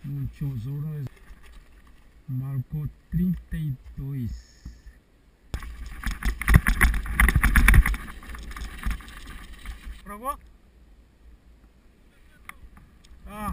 Tesouro marcou 32. Provou? Ah.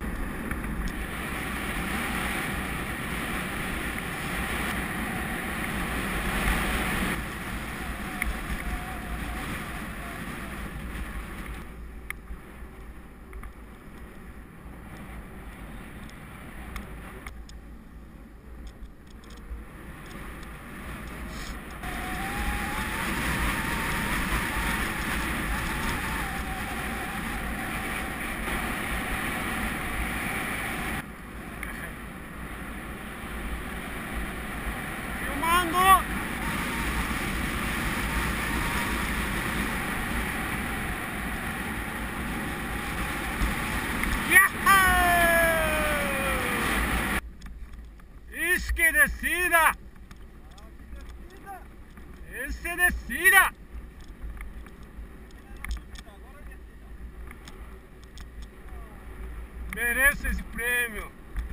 Que descida! Esse descida! Merece esse prêmio!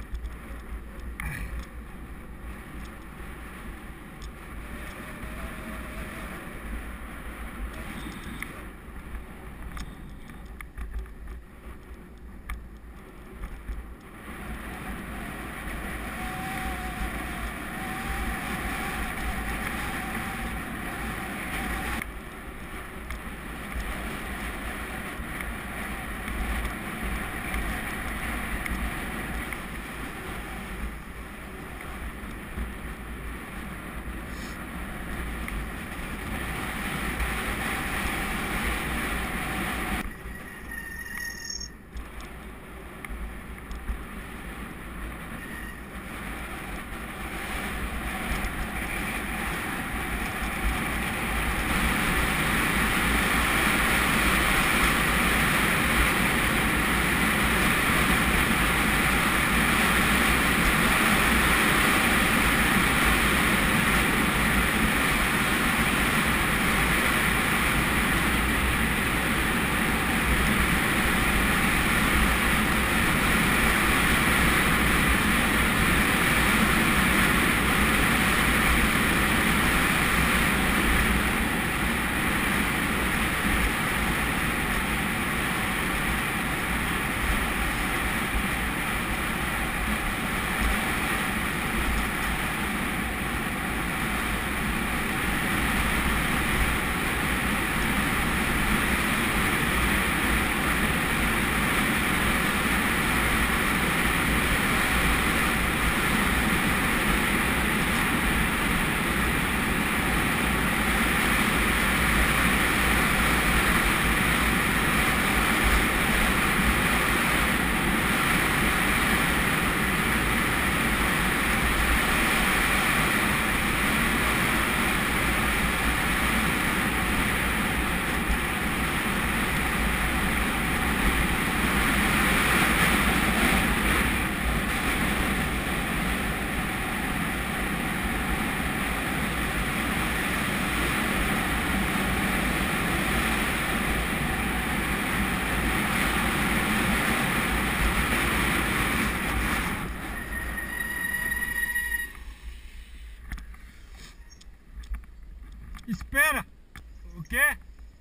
Espera! O quê?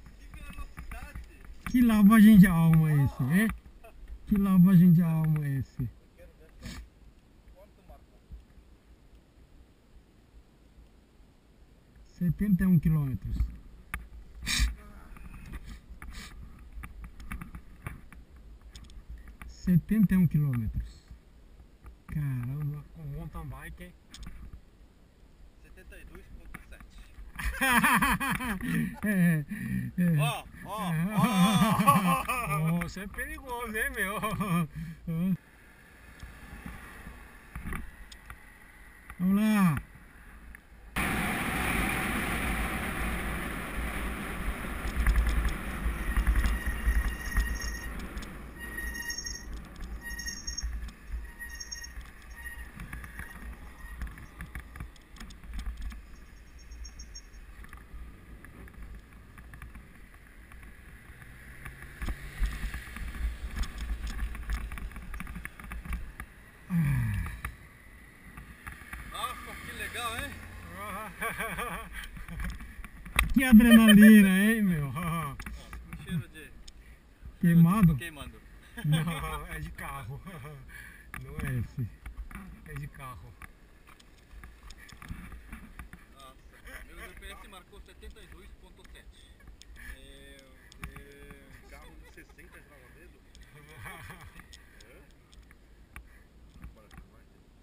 Que lavagem de alma é esse, hein? Que lavagem de alma é esse? Quanto marcou? 71 quilômetros. 71 quilômetros. Caramba, com mountain bike, hein? 72,7. Você é perigoso, hein, meu? Vamos lá. Que adrenalina, hein, meu? Um cheiro de... Queimado? Queimando. Não, é de carro. Não é esse. É de carro. Nossa, meu GPS marcou 72.7. Meu Deus. Carro de 60 já dava medo? Bora, vai.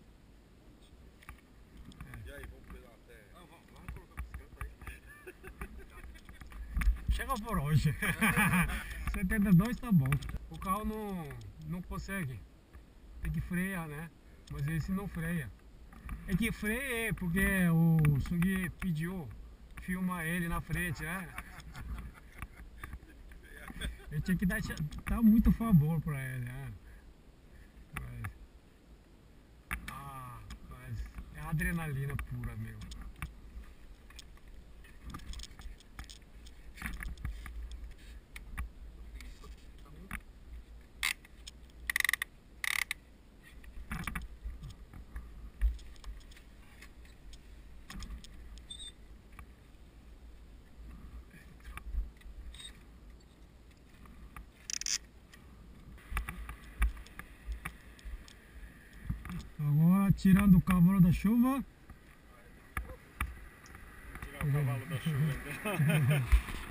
E aí, vamos pegar até... Ah, vamos colocar a bicicleta aí. Chega por hoje. 72 tá bom. O carro não consegue. Tem que frear, né? Mas esse não freia. É que freia porque o Sugi pediu filmar ele na frente, né? Eu tinha que dar muito favor pra ele, né? Mas é adrenalina pura, meu. Agora tirando o cavalo da chuva. Tirar o cavalo da chuva.